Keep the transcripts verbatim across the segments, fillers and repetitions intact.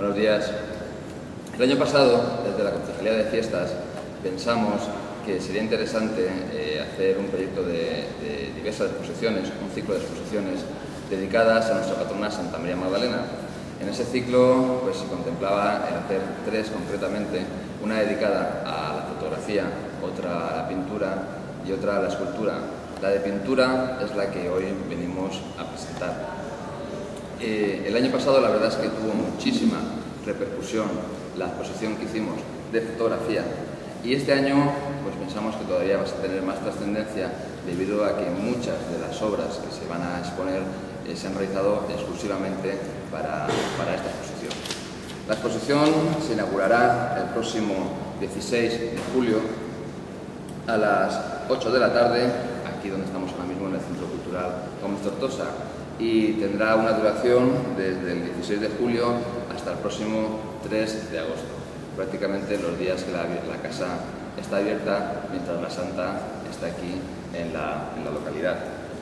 Buenos días. El año pasado, desde la Concejalía de Fiestas, pensamos que sería interesante eh, hacer un proyecto de, de diversas exposiciones, un ciclo de exposiciones dedicadas a nuestra patrona Santa María Magdalena. En ese ciclo pues, se contemplaba el hacer tres concretamente, una dedicada a la fotografía, otra a la pintura y otra a la escultura. La de pintura es la que hoy venimos a presentar. Eh, el año pasado la verdad es que tuvo muchísima repercusión la exposición que hicimos de fotografía y este año pues pensamos que todavía va a tener más trascendencia debido a que muchas de las obras que se van a exponer eh, se han realizado exclusivamente para, para esta exposición. La exposición se inaugurará el próximo dieciséis de julio a las ocho de la tarde, aquí donde estamos ahora mismo en el Centro Cultural Gómez Tortosa, y tendrá una duración desde el dieciséis de julio hasta el próximo tres de agosto, prácticamente los días que la, la casa está abierta mientras la Santa está aquí en la, en la localidad.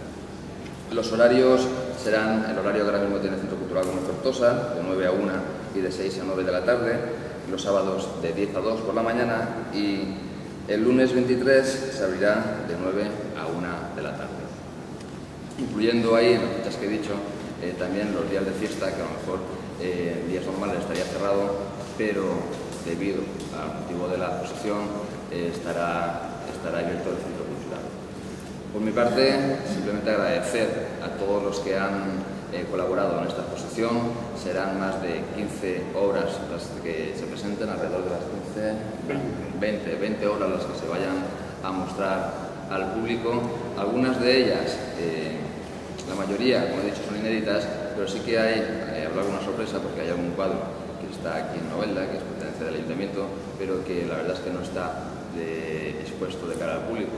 Los horarios serán el horario que ahora mismo tiene el Centro Cultural Gómez Tortosa, de nueve a una y de seis a nueve de la tarde, los sábados de diez a dos por la mañana y el lunes veintitrés se abrirá de nueve a una de la tarde. Incluyendo ahí, en las fechas que he dicho, eh, también los días de fiesta, que a lo mejor eh, en días normales estaría cerrado, pero debido al motivo de la exposición eh, estará, estará abierto el Centro Cultural. Por mi parte, simplemente agradecer a todos los que han eh, colaborado en esta exposición. Serán más de quince obras las que se presenten, alrededor de las quince, veinte, veinte obras las que se vayan a mostrar al público. Algunas de ellas, eh, la mayoría, como he dicho, son inéditas, pero sí que hay, eh, habrá alguna sorpresa porque hay algún cuadro que está aquí en Novelda, que es pertenece del Ayuntamiento, pero que la verdad es que no está de, expuesto de cara al público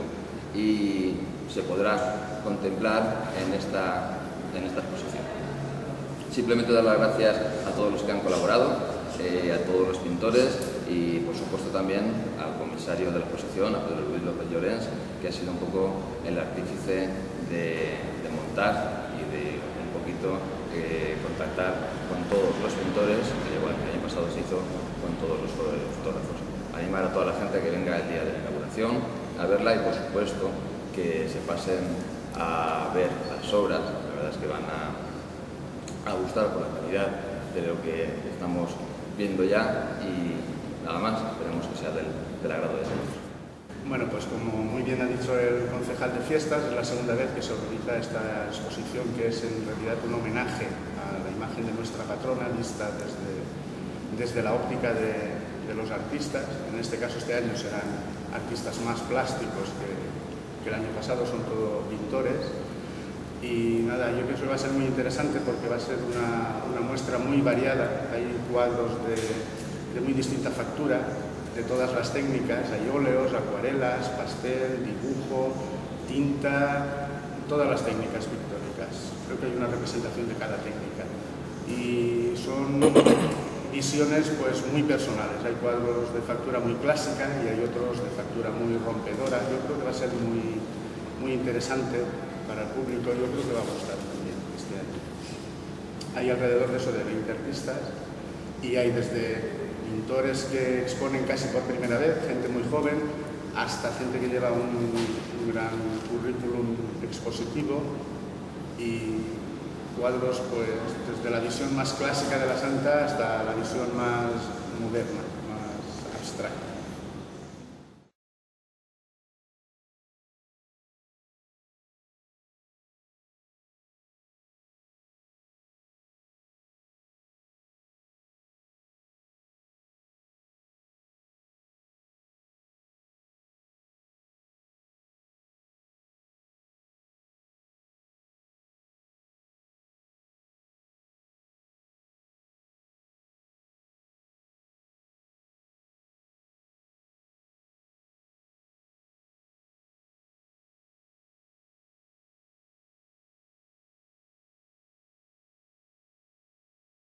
y se podrá contemplar en esta, en esta exposición. Simplemente dar las gracias a todos los que han colaborado, eh, a todos los pintores y por supuesto también al comisario de la exposición, a Pedro Luis López Llorens, que ha sido un poco el artífice de, de montar y de un poquito eh, contactar con todos los pintores, que igual que el año pasado se hizo con todos los fotógrafos. Animar a toda la gente a que venga el día de la inauguración a verla y por supuesto que se pasen a ver las obras. La verdad es que van a, a gustar por la calidad de lo que estamos viendo ya y nada más, esperemos que sea del, del agrado de todos. Bueno, pues como muy bien ha dicho el concejal de fiestas, es la segunda vez que se organiza esta exposición, que es en realidad un homenaje a la imagen de nuestra patrona, vista desde, desde la óptica de, de los artistas. En este caso, este año serán artistas más plásticos que, que el año pasado, son todo pintores. Y nada, yo pienso que va a ser muy interesante porque va a ser una, una muestra muy variada. Hay cuadros de, de muy distinta factura, de todas las técnicas, hay óleos, acuarelas, pastel, dibujo, tinta, todas las técnicas pictóricas. Creo que hay una representación de cada técnica. Y son visiones pues, muy personales. Hay cuadros de factura muy clásica y hay otros de factura muy rompedora. Yo creo que va a ser muy, muy interesante para el público. Yo creo que va a gustar también este año. Hay alrededor de eso de veinte artistas y hay desde pintores que exponen casi por primera vez, gente muy joven, hasta gente que lleva un, un gran currículum expositivo y cuadros pues, desde la visión más clásica de la Santa hasta la visión más moderna, más abstracta.